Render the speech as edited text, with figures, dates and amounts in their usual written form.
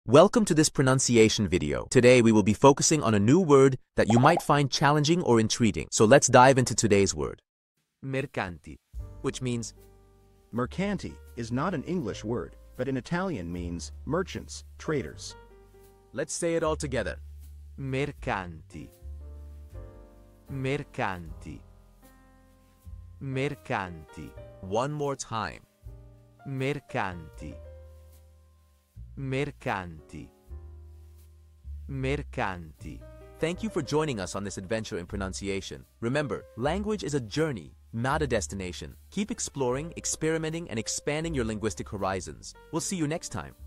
Welcome to this pronunciation video. Today we will be focusing on a new word that you might find challenging or intriguing. So let's dive into today's word. Mercanti, which means Mercanti is not an English word, but in Italian means merchants, traders. let's say it all together. Mercanti. Mercanti. Mercanti. One more time. Mercanti. Mercanti. Mercanti. Thank you for joining us on this adventure in pronunciation. Remember, language is a journey, not a destination. Keep exploring, experimenting, and expanding your linguistic horizons. We'll see you next time.